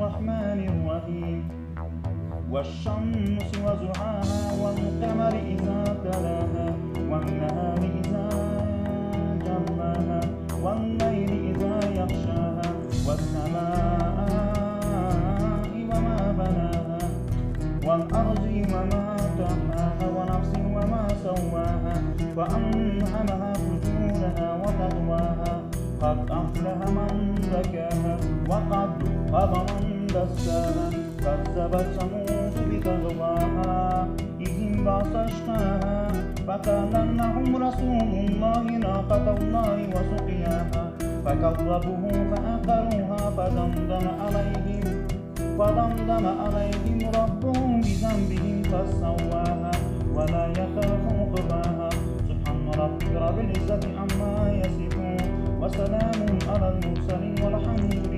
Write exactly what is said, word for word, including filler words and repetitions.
الرحمن الرحيم والشمس وضحاها والقمر إذا تلاها والنهار إذا جلاها والليل إذا يغشاها والسماء وما بناها والأرض وما طحاها ونفس وما سواها فألهمها فجورها وتقواها قد أفلح من زكاها وقد خاب من دساها كذبت ثمود بتقواها إذ انبعث أشقاها فكان لهم رسول الله ناقة الله وسقياها فكذبوه فأقروها فدمدم عليهم فدمدم عليهم ربهم بذنبهم فسواها ولا يخاف عقباها سبحان ربك رب العزة عما يصفون وسلام على المرسلين والحمد